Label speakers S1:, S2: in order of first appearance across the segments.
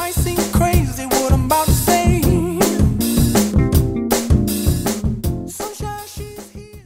S1: Might seem crazy what I'm about to say. Sunshine, she's here.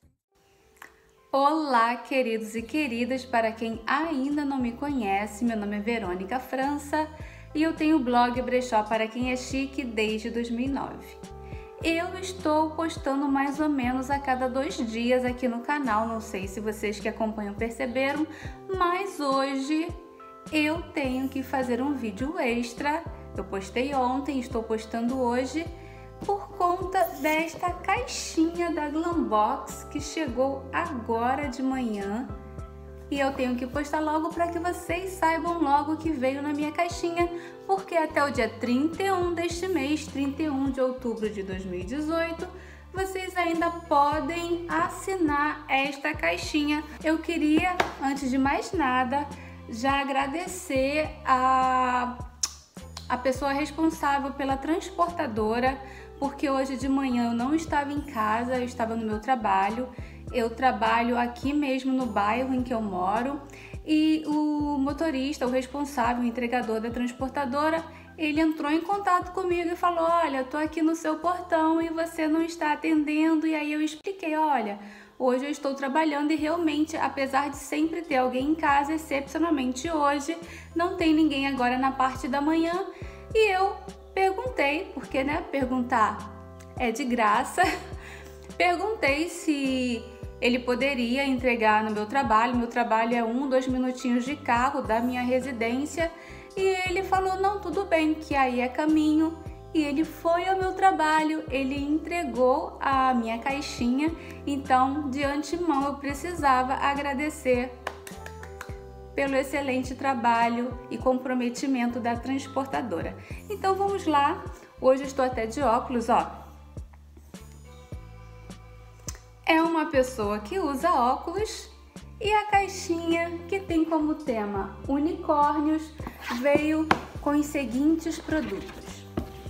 S2: Olá, queridos e queridas, para quem ainda não me conhece, meu nome é Verônica França e eu tenho o blog Brechó para quem é chique desde 2009. Eu estou postando mais ou menos a cada 2 dias aqui no canal, não sei se vocês que acompanham perceberam, mas hoje eu tenho que fazer um vídeo extra. Eu postei ontem, estou postando hoje, por conta desta caixinha da Glambox que chegou agora de manhã. E eu tenho que postar logo para que vocês saibam logo que veio na minha caixinha, porque até o dia 31 deste mês, 31 de outubro de 2018, vocês ainda podem assinar esta caixinha. Eu queria, antes de mais nada, já agradecer a pessoa responsável pela transportadora, porque hoje de manhã eu não estava em casa, eu estava no meu trabalho. Eu trabalho aqui mesmo no bairro em que eu moro e o motorista, o responsável, o entregador da transportadora, ele entrou em contato comigo e falou: olha, eu tô aqui no seu portão e você não está atendendo. E aí eu expliquei: olha, hoje eu estou trabalhando e realmente, apesar de sempre ter alguém em casa, excepcionalmente hoje, não tem ninguém agora na parte da manhã. E eu perguntei, porque né, perguntar é de graça, perguntei se ele poderia entregar no meu trabalho. Meu trabalho é 2 minutinhos de carro da minha residência. E ele falou: não, tudo bem, que aí é caminho. E ele foi ao meu trabalho, ele entregou a minha caixinha. Então, de antemão, eu precisava agradecer pelo excelente trabalho e comprometimento da transportadora. Então, vamos lá. Hoje eu estou até de óculos, ó. É uma pessoa que usa óculos e a caixinha, que tem como tema unicórnios, veio com os seguintes produtos.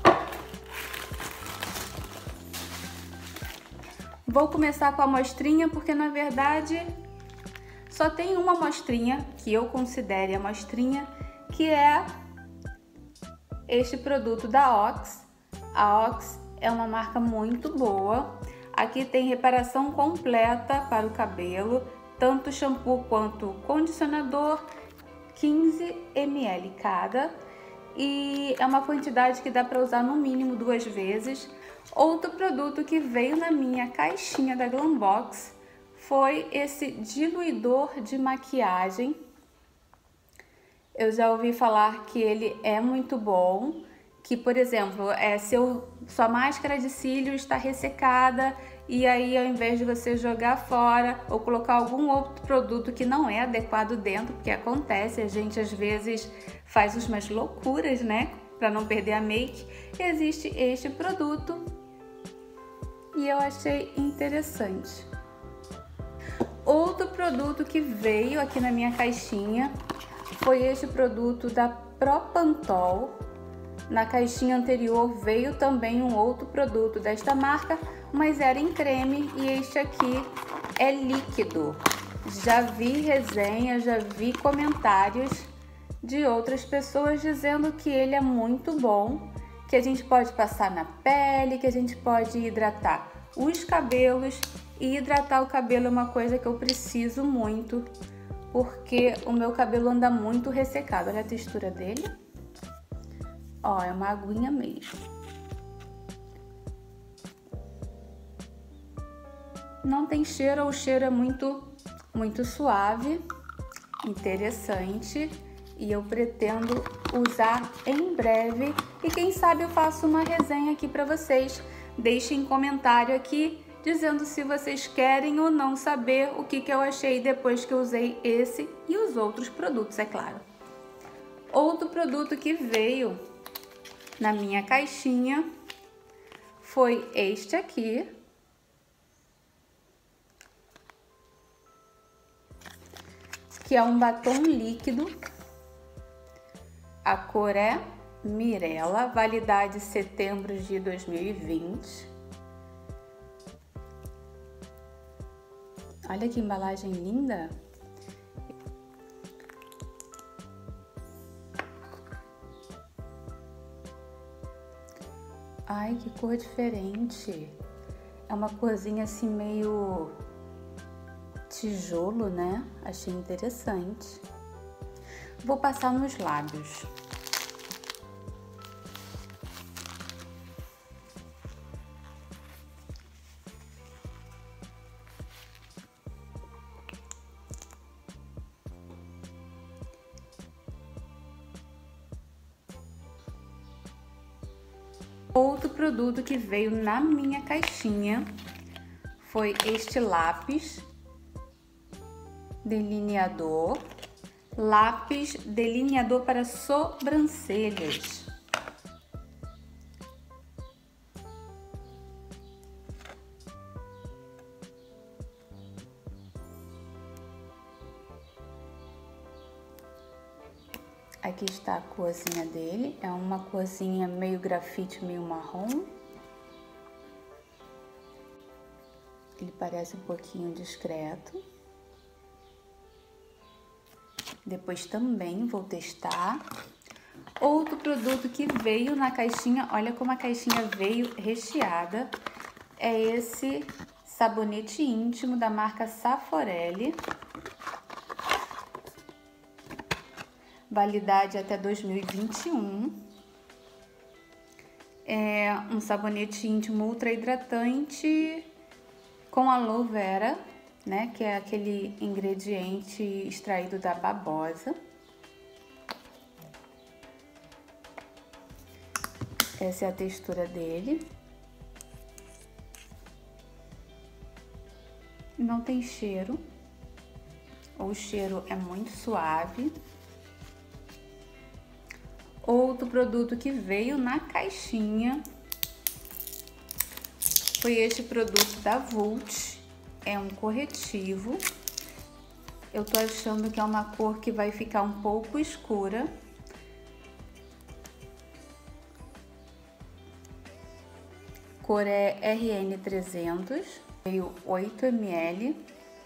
S2: Vou começar com a amostrinha porque na verdade só tem uma amostrinha que eu considere amostrinha, que é este produto da Ox. A Ox é uma marca muito boa. Aqui tem reparação completa para o cabelo, tanto shampoo quanto condicionador, 15 ml cada, e é uma quantidade que dá para usar no mínimo 2 vezes. Outro produto que veio na minha caixinha da Glambox foi esse diluidor de maquiagem. Eu já ouvi falar que ele é muito bom, que, por exemplo, se sua máscara de cílios está ressecada e aí ao invés de você jogar fora ou colocar algum outro produto que não é adequado dentro, porque acontece, a gente às vezes faz umas loucuras, né, para não perder a make, existe este produto e eu achei interessante. Outro produto que veio aqui na minha caixinha foi este produto da Propantol. Na caixinha anterior veio também um outro produto desta marca, mas era em creme e este aqui é líquido. Já vi resenhas, já vi comentários de outras pessoas dizendo que ele é muito bom, que a gente pode passar na pele, que a gente pode hidratar os cabelos, e hidratar o cabelo é uma coisa que eu preciso muito, porque o meu cabelo anda muito ressecado. Olha a textura dele. Ó, é uma aguinha mesmo. Não tem cheiro, o cheiro é muito suave, interessante. E eu pretendo usar em breve. E quem sabe eu faço uma resenha aqui para vocês. Deixem comentário aqui dizendo se vocês querem ou não saber o que eu achei depois que eu usei esse e os outros produtos, é claro. Outro produto que veio na minha caixinha foi este aqui, que é um batom líquido. A cor é Mirella, validade setembro de 2020. Olha que embalagem linda! Ai, que cor diferente. É uma corzinha assim meio tijolo, né? Achei interessante. Vou passar nos lábios. Outro produto que veio na minha caixinha foi este lápis delineador, lápis delineador para sobrancelhas. Aqui está a corzinha dele, é uma corzinha meio grafite, meio marrom. Ele parece um pouquinho discreto. Depois também vou testar. Outro produto que veio na caixinha, olha como a caixinha veio recheada, é esse sabonete íntimo da marca Saforelli. Validade até 2021. É um sabonete íntimo ultra hidratante com aloe vera, né? Que é aquele ingrediente extraído da babosa. Essa é a textura dele. Não tem cheiro. O cheiro é muito suave. Outro produto que veio na caixinha foi este produto da Vult. É um corretivo. Eu tô achando que é uma cor que vai ficar um pouco escura. Cor é RN300, veio 8 ml.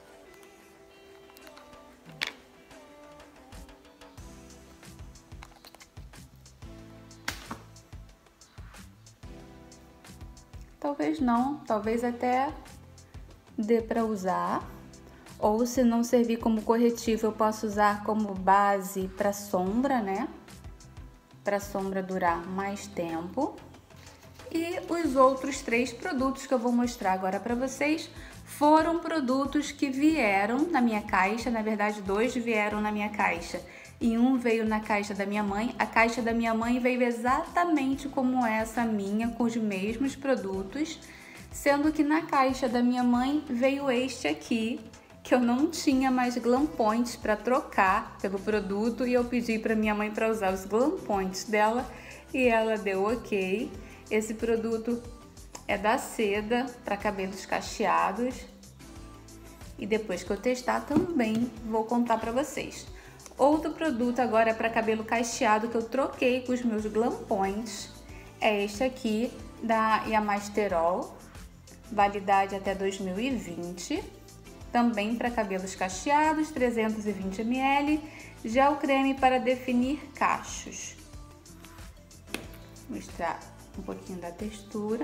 S2: Talvez não, talvez até dê para usar. Ou se não servir como corretivo, eu posso usar como base para sombra, né? Para sombra durar mais tempo. E os outros 3 produtos que eu vou mostrar agora para vocês foram produtos que vieram na minha caixa. Na verdade, 2 vieram na minha caixa e um veio na caixa da minha mãe. A caixa da minha mãe veio exatamente como essa minha, com os mesmos produtos, sendo que na caixa da minha mãe veio este aqui, que eu não tinha mais Glam Points para trocar pelo produto, e eu pedi para minha mãe para usar os Glam Points dela e ela deu ok. Esse produto é da Seda para cabelos cacheados, e depois que eu testar também vou contar para vocês. Outro produto agora é para cabelo cacheado que eu troquei com os meus Glam Points é este aqui da Yamasterol, validade até 2020, também para cabelos cacheados, 320 ml, gel creme para definir cachos. Vou mostrar um pouquinho da textura.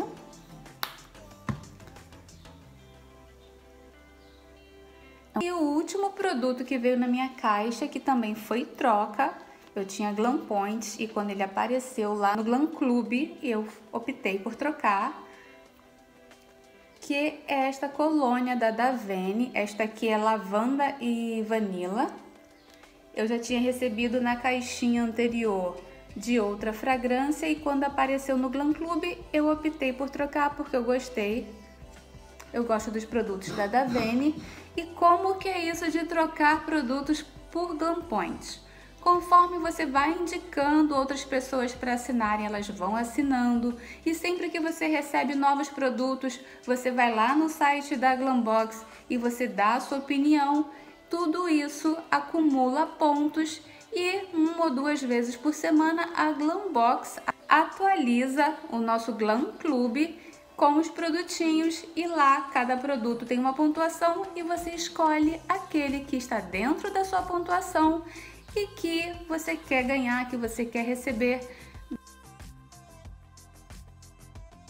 S2: E o último produto que veio na minha caixa, que também foi troca, eu tinha Glam Points e quando ele apareceu lá no Glam Club, eu optei por trocar, que é esta colônia da Davene. Esta aqui é lavanda e vanila. Eu já tinha recebido na caixinha anterior de outra fragrância e quando apareceu no Glam Club, eu optei por trocar porque eu gostei. Eu gosto dos produtos da Davene. E como que é isso de trocar produtos por Glam Points? Conforme você vai indicando outras pessoas para assinarem, elas vão assinando. E sempre que você recebe novos produtos, você vai lá no site da Glambox e você dá a sua opinião. Tudo isso acumula pontos e 1 ou 2 vezes por semana a Glambox atualiza o nosso Glam Club com os produtinhos e lá cada produto tem uma pontuação e você escolhe aquele que está dentro da sua pontuação e que você quer ganhar, que você quer receber.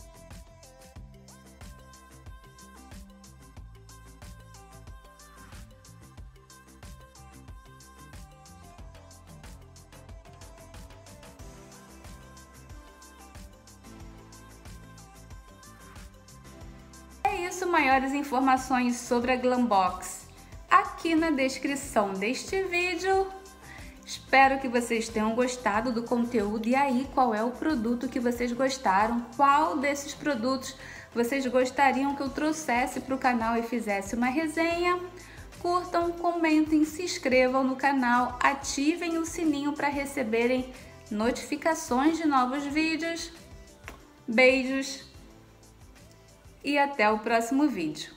S2: isso, maiores informações sobre a Glambox aqui na descrição deste vídeo. Espero que vocês tenham gostado do conteúdo. E aí, qual é o produto que vocês gostaram? Qual desses produtos vocês gostariam que eu trouxesse para o canal e fizesse uma resenha? Curtam, comentem, se inscrevam no canal, ativem o sininho para receberem notificações de novos vídeos. Beijos e até o próximo vídeo.